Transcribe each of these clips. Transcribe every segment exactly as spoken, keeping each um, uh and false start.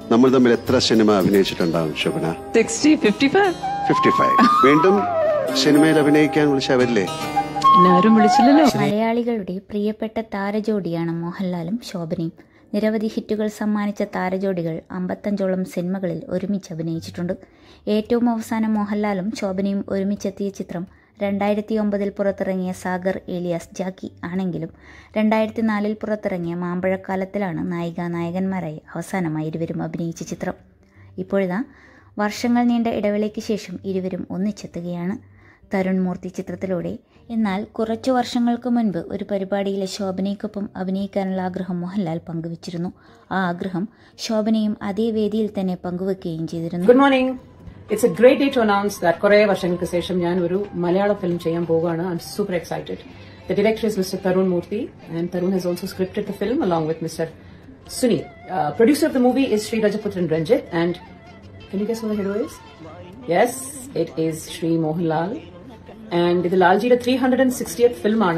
നമ്മൾ തമ്മിൽ എത്ര സിനിമ അഭിനയിച്ചിട്ടുണ്ടാവും Shobana? Sixty fifty five fifty five. വീണ്ടും സിനിമയിൽ അഭിനയിക്കാൻ വിളിച്ചവരില്ലേ? ആരും വിളിച്ചില്ലല്ലോ. മലയാളികളുടെ പ്രിയപ്പെട്ട താരജോഡിയാണ് മോഹൻലാലും ശോഭനയും. നിരവധി ഹിറ്റുകൾ സമ്മാനിച്ച താരജോഡികൾ അമ്പത്തഞ്ചോളം സിനിമകളിൽ ഒരുമിച്ച് അഭിനയിച്ചിട്ടുണ്ട്. ഏറ്റവും അവസാനം മോഹൻലാലും ശോഭനയും ഒരുമിച്ചെത്തിയ ചിത്രം രണ്ടായിരത്തി ഒമ്പതിൽ പുറത്തിറങ്ങിയ സാഗർ ഏലിയാസ് ജാക്കി ആണെങ്കിലും രണ്ടായിരത്തി നാലിൽ പുറത്തിറങ്ങിയ മാമ്പഴക്കാലത്തിലാണ് നായിക നായകന്മാരായി അവസാനമായി ഇരുവരും അഭിനയിച്ച ചിത്രം. ഇപ്പോഴിതാ വർഷങ്ങൾ നീണ്ട ഇടവേളയ്ക്ക് ശേഷം ഇരുവരും ഒന്നിച്ചെത്തുകയാണ് തരുൺ മൂർത്തി ചിത്രത്തിലൂടെ. എന്നാൽ കുറച്ചു വർഷങ്ങൾക്ക് മുൻപ് ഒരു പരിപാടിയിലെ ശോഭനയ്ക്കൊപ്പം അഭിനയിക്കാനുള്ള ആഗ്രഹം മോഹൻലാൽ പങ്കുവച്ചിരുന്നു. ആ ആഗ്രഹം ശോഭനയും അതേ വേദിയിൽ തന്നെ പങ്കുവെക്കുകയും ചെയ്തിരുന്നു. Good morning. It's a great day to announce that കുറേ വർഷങ്ങൾക്ക് ശേഷം ഞാൻ ഒരു മലയാള ഫിലിം ചെയ്യാൻ പോവുകയാണ്. I'm super excited. The director is mister Tarun Moorthy and Tarun has also scripted the film along with mister Suni. Producer of the movie is Shri Rajaputhran Ranjith and can you guess who the hero is? Yes, it is Shri Mohanlal. And ഇത് ലാൽജിയുടെ three hundred sixtieth film ആണ്.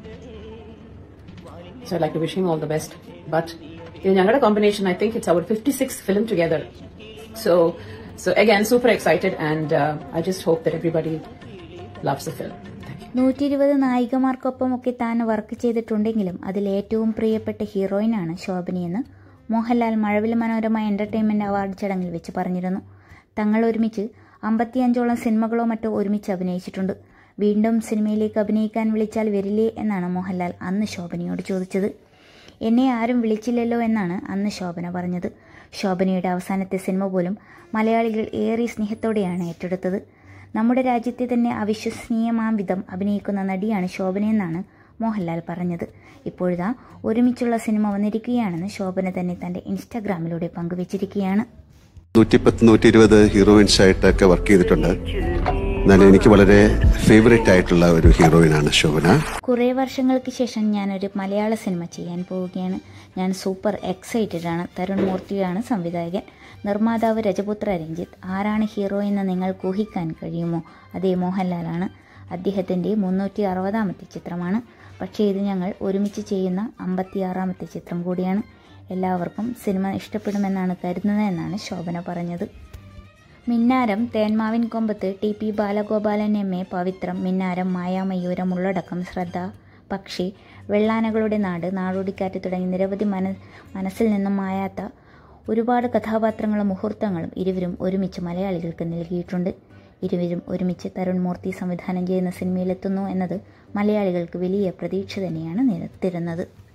So I'd like to wish him all the best. But in ഞങ്ങളുടെ combination, I think it's our fifty-sixth film together. So, so again, super excited and uh, I just hope that everybody loves the film. നൂറ്റി ഇരുപത് നായികമാർക്കൊപ്പമൊക്കെ താൻ work ചെയ്തിട്ടുണ്ടെങ്കിലും അതിൽ ഏറ്റവും പ്രിയപ്പെട്ട ഹീറോയിനാണ് ശോഭനയെന്ന് മോഹൻലാൽ മഴവിൽ മനോരമ എന്റർടൈൻമെന്റ് അവാർഡ് ചടങ്ങിൽ വെച്ച് പറഞ്ഞിരുന്നു. തങ്ങൾ ഒരുമിച്ച് അമ്പത്തിയഞ്ചോളം സിനിമകളോ മറ്റോ ഒരുമിച്ച് അഭിനയിച്ചിട്ടുണ്ട്. വീണ്ടും സിനിമയിലേക്ക് അഭിനയിക്കാൻ വിളിച്ചാൽ വരില്ലേ എന്നാണ് മോഹൻലാൽ അന്ന് ശോഭനയോട് ചോദിച്ചത്. എന്നെ ആരും വിളിച്ചില്ലല്ലോ എന്നാണ് അന്ന് ശോഭന പറഞ്ഞത്. ശോഭനയുടെ അവസാനത്തെ സിനിമ പോലും മലയാളികൾ ഏറെ സ്നേഹത്തോടെയാണ് ഏറ്റെടുത്തത്. നമ്മുടെ രാജ്യത്തെ തന്നെ അവിശ്വസനീയമാം വിധം അഭിനയിക്കുന്ന നടിയാണ് ശോഭനയെന്നാണ് മോഹൻലാൽ പറഞ്ഞത്. ഇപ്പോഴിതാ ഒരുമിച്ചുള്ള സിനിമ വന്നിരിക്കുകയാണെന്ന് ശോഭന തന്നെ തന്റെ ഇൻസ്റ്റാഗ്രാമിലൂടെ പങ്കുവച്ചിരിക്കുകയാണ്. നൂറ്റിപ്പത്ത് നൂറ്റി ഇരുപത് ഹീറോയിൻസ് ആയിട്ടൊക്കെ വർക്ക് ചെയ്തിട്ടുണ്ട്. എന്നാലും എനിക്ക് വളരെ ഫേവറേറ്റ് ആയിട്ടുള്ള ഒരു ഹീറോയിനാണ് ശോഭന. കുറേ വർഷങ്ങൾക്ക് ശേഷം ഞാനൊരു മലയാള സിനിമ ചെയ്യാൻ പോവുകയാണ്. ഞാൻ സൂപ്പർ എക്സൈറ്റഡ് ആണ്. തരുൺ മൂർത്തിയാണ് സംവിധായകൻ. നിർമ്മാതാവ് രജപുത്ര രഞ്ജിത്ത്. ആരാണ് ഹീറോ എന്ന് നിങ്ങൾക്ക് ഊഹിക്കാൻ കഴിയുമോ? അതേ മോഹൻലാലാണ്. അദ്ദേഹത്തിൻ്റെ മുന്നൂറ്റി അറുപതാമത്തെ ചിത്രമാണ്. പക്ഷേ ഇത് ഞങ്ങൾ ഒരുമിച്ച് ചെയ്യുന്ന അമ്പത്തിയാറാമത്തെ ചിത്രം കൂടിയാണ്. എല്ലാവർക്കും സിനിമ ഇഷ്ടപ്പെടുമെന്നാണ് കരുതുന്നതെന്നാണ് ശോഭന പറഞ്ഞത്. Minnaram, Thenmavin Kombath, T P Balagopalan M A, Pavithram, Minnaram, Mayamayooram, Ulladakkam, Shraddha, പക്ഷി, വെള്ളാനകളുടെ നാട്, നാടോടിക്കാറ്റ് തുടങ്ങി നിരവധി മന മനസ്സിൽ നിന്നും മായാത്ത ഒരുപാട് കഥാപാത്രങ്ങളും മുഹൂർത്തങ്ങളും ഇരുവരും ഒരുമിച്ച് മലയാളികൾക്ക് നൽകിയിട്ടുണ്ട്. ഇരുവരും ഒരുമിച്ച് തരുൺ മൂർത്തി സംവിധാനം ചെയ്യുന്ന സിനിമയിലെത്തുന്നു എന്നത് മലയാളികൾക്ക് വലിയ പ്രതീക്ഷ തന്നെയാണ് നിരത്തിരുന്നത്.